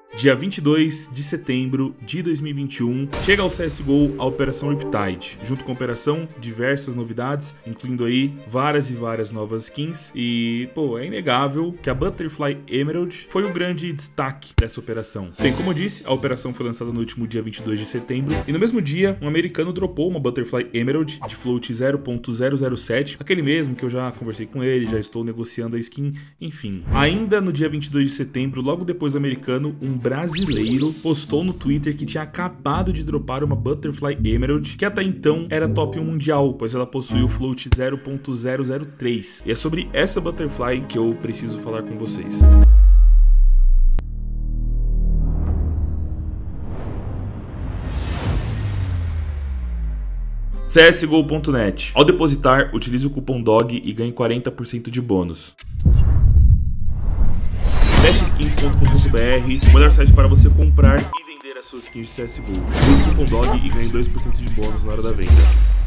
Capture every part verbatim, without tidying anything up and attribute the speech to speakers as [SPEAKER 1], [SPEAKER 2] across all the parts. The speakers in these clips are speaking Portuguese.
[SPEAKER 1] Dia vinte e dois de setembro de dois mil e vinte e um, chega ao C S G O a Operação Riptide, junto com a Operação, diversas novidades, incluindo aí várias e várias novas skins, e, pô, é inegável que a Butterfly Emerald foi o grande destaque dessa operação. Bem, como eu disse, a operação foi lançada no último dia vinte e dois de setembro, e no mesmo dia, um americano dropou uma Butterfly Emerald de float zero ponto zero zero sete, aquele mesmo que eu já conversei com ele, já estou negociando a skin, enfim. Ainda no dia vinte e dois de setembro, logo depois do americano, um brasileiro postou no Twitter que tinha acabado de dropar uma Butterfly Emerald, que até então era top um mundial, pois ela possui o float zero ponto zero zero três. E é sobre essa Butterfly que eu preciso falar com vocês. C S G O ponto net. Ao depositar, utilize o cupom D O G e ganhe quarenta por cento de bônus. teste skins ponto com ponto b r, o melhor site para você comprar e vender as suas skins de C S G O. Use o cupom D O G e ganhe dois por cento de bônus na hora da venda.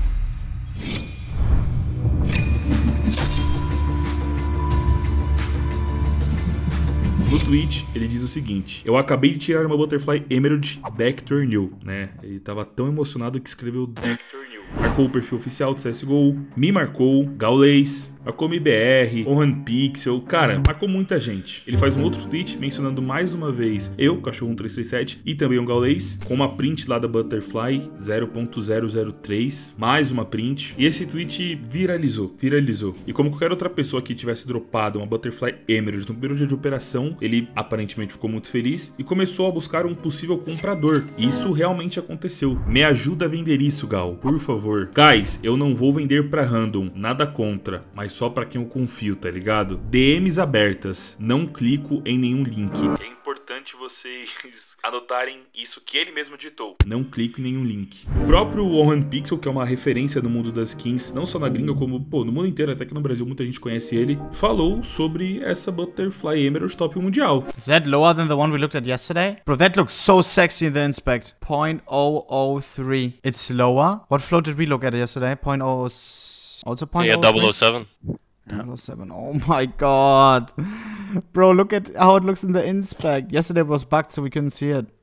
[SPEAKER 1] No tweet, ele diz o seguinte: eu acabei de tirar uma Butterfly Emerald Dector New, né? Ele tava tão emocionado que escreveu Dector New. Marcou o perfil oficial do C S G O, me marcou, Gaules, marcou M I B R, Rohan Pixel, cara, marcou muita gente. Ele faz um outro tweet mencionando mais uma vez eu, Cachorro um três três sete, e também um Gaules, com uma print lá da Butterfly zero ponto zero zero três, mais uma print, e esse tweet viralizou, viralizou. E como qualquer outra pessoa que tivesse dropado uma Butterfly Emerald no primeiro dia de operação, ele aparentemente ficou muito feliz e começou a buscar um possível comprador. E isso realmente aconteceu. Me ajuda a vender isso, Gal, por favor. Guys, eu não vou vender pra random, nada contra, mas só pra quem eu confio, tá ligado? D Ms abertas, não clico em nenhum link. É importante vocês anotarem isso que ele mesmo ditou. Não clico em nenhum link. O próprio Rohan Pixel, que é uma referência no mundo das skins, não só na gringa, como pô, no mundo inteiro, até que no Brasil muita gente conhece ele, falou sobre essa Butterfly Emerald top um mundial.
[SPEAKER 2] Is that lower than the one we looked at yesterday? Bro, that looks so sexy in the inspect. zero point zero zero three. It's lower? What float did we look at yesterday? zero point zero... Also zero point zero three?
[SPEAKER 3] Yeah, double oh seven.
[SPEAKER 2] double oh seven. Oh my god. Bro, look at how it looks in the inspect. Yesterday it was bugged, so we couldn't see it.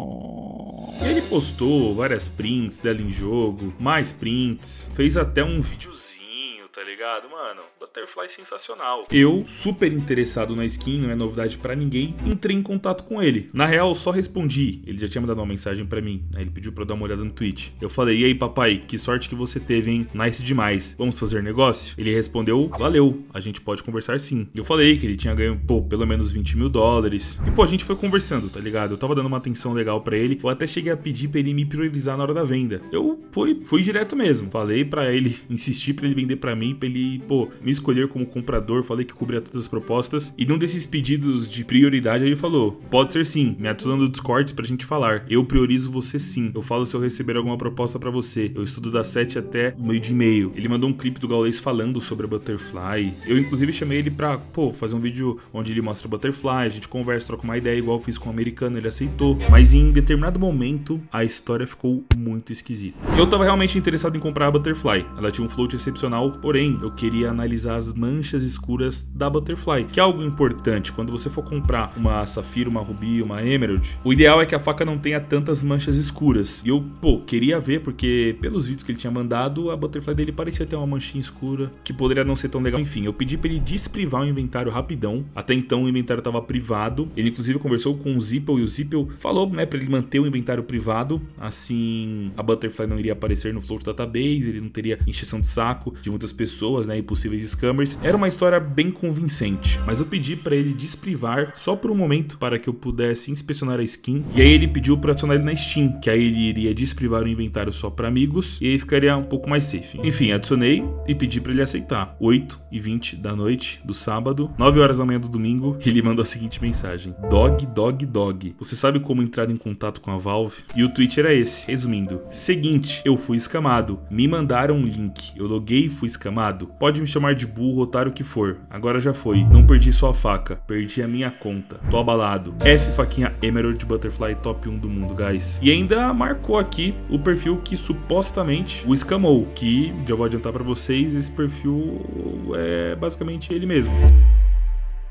[SPEAKER 2] Oh.
[SPEAKER 1] E ele postou várias prints dela em jogo, mais prints, fez até um videozinho, tá ligado, mano? Butterfly sensacional. Eu, super interessado na skin, não é novidade pra ninguém, entrei em contato com ele. Na real, só respondi. Ele já tinha mandado uma mensagem pra mim, né? Ele pediu pra eu dar uma olhada no tweet. Eu falei, e aí, papai, que sorte que você teve, hein? Nice demais. Vamos fazer negócio? Ele respondeu, valeu, a gente pode conversar sim. Eu falei que ele tinha ganho, pô, pelo menos vinte mil dólares. E, pô, a gente foi conversando, tá ligado? Eu tava dando uma atenção legal pra ele. Eu até cheguei a pedir pra ele me priorizar na hora da venda. Eu fui, fui direto mesmo. Falei pra ele, insistir pra ele vender pra mim, pra ele, pô, me escolher como comprador, falei que cobria todas as propostas, e num desses pedidos de prioridade ele falou, pode ser sim, me adiciona no Discord pra gente falar, eu priorizo você sim, eu falo se eu receber alguma proposta pra você, eu estudo das sete até o meio de meio. Ele mandou um clipe do Gaules falando sobre a Butterfly, eu inclusive chamei ele pra, pô, fazer um vídeo onde ele mostra a Butterfly, a gente conversa, troca uma ideia, igual eu fiz com o americano, ele aceitou, mas em determinado momento a história ficou muito esquisita. Eu tava realmente interessado em comprar a Butterfly, ela tinha um float excepcional, porém eu queria analisar as manchas escuras da Butterfly, que é algo importante. Quando você for comprar uma Safira, uma Ruby, uma Emerald, o ideal é que a faca não tenha tantas manchas escuras. E eu, pô, queria ver, porque pelos vídeos que ele tinha mandado, a Butterfly dele parecia ter uma manchinha escura, que poderia não ser tão legal. Enfim, eu pedi pra ele desprivar o inventário rapidão. Até então o inventário tava privado. Ele inclusive conversou com o Zippel, e o Zippel falou, né, pra ele manter o inventário privado. Assim, a Butterfly não iria aparecer no Float Database, ele não teria encheção de saco de muitas pessoas, né, e possíveis scammers. Era uma história bem convincente, mas eu pedi pra ele desprivar só por um momento para que eu pudesse inspecionar a skin, e aí ele pediu pra adicionar ele na Steam, que aí ele iria desprivar o inventário só pra amigos e aí ficaria um pouco mais safe. Enfim, adicionei e pedi pra ele aceitar. oito e vinte da noite do sábado, nove horas da manhã do domingo, ele mandou a seguinte mensagem: Dog, dog, dog, você sabe como entrar em contato com a Valve? E o tweet era esse, resumindo: seguinte, eu fui escamado, me mandaram um link, eu loguei e fui escamado, pode me chamar de burro, otário, o que for, agora já foi, não perdi só a faca, perdi a minha conta, tô abalado. F faquinha Emerald Butterfly top um do mundo, guys. E ainda marcou aqui o perfil que supostamente o escamou, que já vou adiantar pra vocês, esse perfil é basicamente ele mesmo.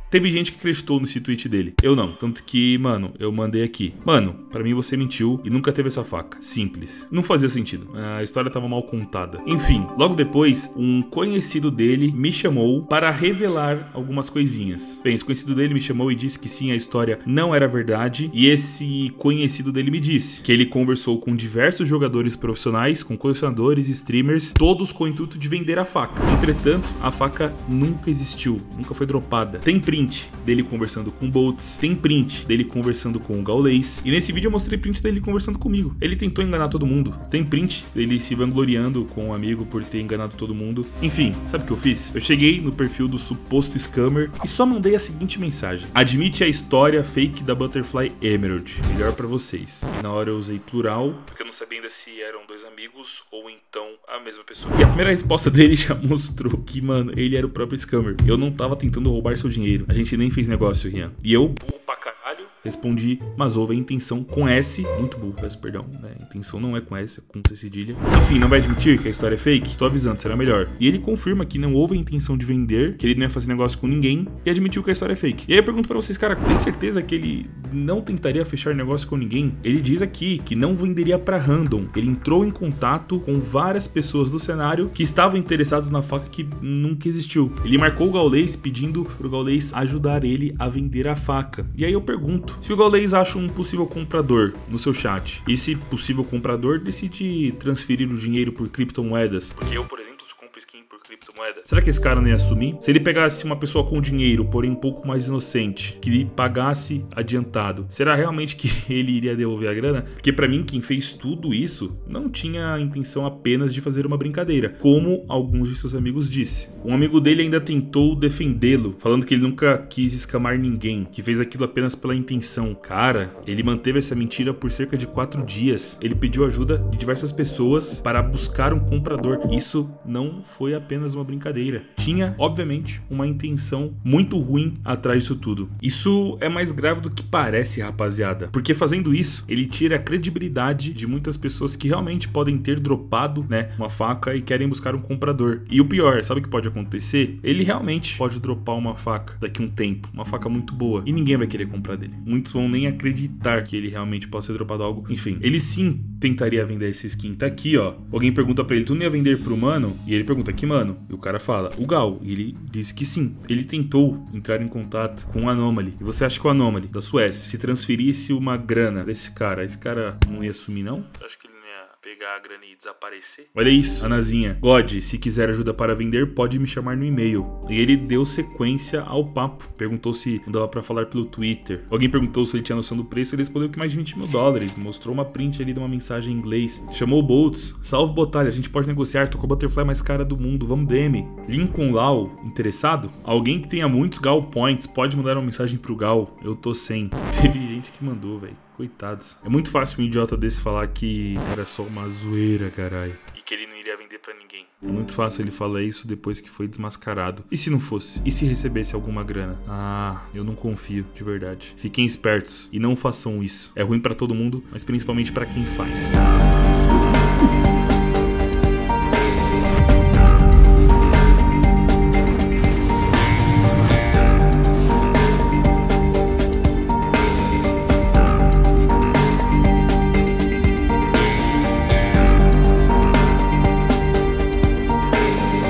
[SPEAKER 1] Teve gente que acreditou nesse tweet dele. Eu não. Tanto que, mano, eu mandei aqui. Mano, pra mim você mentiu e nunca teve essa faca. Simples. Não fazia sentido. A história tava mal contada. Enfim, logo depois, um conhecido dele me chamou para revelar algumas coisinhas. Bem, esse conhecido dele me chamou e disse que sim, a história não era verdade. E esse conhecido dele me disse que ele conversou com diversos jogadores profissionais, com colecionadores, streamers, todos com o intuito de vender a faca. Entretanto, a faca nunca existiu, nunca foi dropada. Tem print dele conversando com o Boltz, tem print dele conversando com o Gaules, e nesse vídeo eu mostrei print dele conversando comigo. Ele tentou enganar todo mundo. Tem print dele se vangloriando com um amigo por ter enganado todo mundo. Enfim, sabe o que eu fiz? Eu cheguei no perfil do suposto scammer e só mandei a seguinte mensagem: admite a história fake da Butterfly Emerald. Melhor pra vocês. E na hora eu usei plural, porque eu não sabia ainda se eram dois amigos ou então a mesma pessoa. E a primeira resposta dele já mostrou que, mano, ele era o próprio scammer. Eu não tava tentando roubar seu dinheiro. A gente nem fez negócio, Rian. E eu, burro pra caralho, respondi, mas houve a intenção com S. Muito burro, peço perdão, né? A intenção não é com S, é com C cedilha. Enfim, não vai admitir que a história é fake? Tô avisando, será melhor. E ele confirma que não houve a intenção de vender, que ele não ia fazer negócio com ninguém, e admitiu que a história é fake. E aí eu pergunto pra vocês, cara, tem certeza que ele não tentaria fechar negócio com ninguém? Ele diz aqui que não venderia pra random. Ele entrou em contato com várias pessoas do cenário que estavam interessados na faca que nunca existiu. Ele marcou o Gaules pedindo pro Gaules ajudar ele a vender a faca. E aí eu pergunto, se o Gaules acha um possível comprador no seu chat, e esse possível comprador decide transferir o dinheiro por criptomoedas, porque eu, por exemplo, se compro skin por criptomoeda, será que esse cara não ia assumir? Se ele pegasse uma pessoa com dinheiro, porém um pouco mais inocente, que lhe pagasse adiantado, será realmente que ele iria devolver a grana? Porque pra mim, quem fez tudo isso não tinha a intenção apenas de fazer uma brincadeira, como alguns de seus amigos disse. Um amigo dele ainda tentou defendê-lo, falando que ele nunca quis escamar ninguém, que fez aquilo apenas pela intenção. Cara, ele manteve essa mentira por cerca de quatro dias. Ele pediu ajuda de diversas pessoas para buscar um comprador. Isso não foi apenas uma brincadeira. Tinha, obviamente, uma intenção muito ruim atrás disso tudo. Isso é mais grave do que parece, rapaziada. Porque fazendo isso, ele tira a credibilidade de muitas pessoas que realmente podem ter dropado, né, uma faca e querem buscar um comprador. E o pior, sabe o que pode acontecer? Ele realmente pode dropar uma faca daqui a um tempo. Uma faca muito boa. E ninguém vai querer comprar dele. Muitos vão nem acreditar que ele realmente possa ter dropado algo. Enfim, ele sim tentaria vender essa skin. Tá aqui, ó. Alguém pergunta pra ele, tu não ia vender pro mano? E ele pergunta, que mano? E o cara fala, o Gal. E ele disse que sim. Ele tentou entrar em contato com o Anomaly. E você acha que o Anomaly, da Suécia, se transferisse uma grana pra esse cara, esse cara não ia sumir, não? Acho que ele não ia pegar a grana e desaparecer. Olha isso, Anazinha. God, se quiser ajuda para vender, pode me chamar no e-mail. E ele deu sequência ao papo. Perguntou se não dava pra falar pelo Twitter. Alguém perguntou se ele tinha noção do preço. Ele respondeu que mais de vinte mil dólares. Mostrou uma print ali de uma mensagem em inglês. Chamou o Boltz. Salve, Botalha. A gente pode negociar. Tô com a Butterfly mais cara do mundo. Vamos D M. Lincoln Lau. Interessado? Alguém que tenha muitos Gal Points pode mandar uma mensagem pro Gal. Eu tô sem. Teve gente que mandou, velho. Coitados. É muito fácil um idiota desse falar que era só uma zoeira, caralho. E que ele não iria vender pra ninguém. É muito fácil ele falar isso depois que foi desmascarado. E se não fosse? E se recebesse alguma grana? Ah, eu não confio, de verdade. Fiquem espertos e não façam isso. É ruim pra todo mundo, mas principalmente pra quem faz.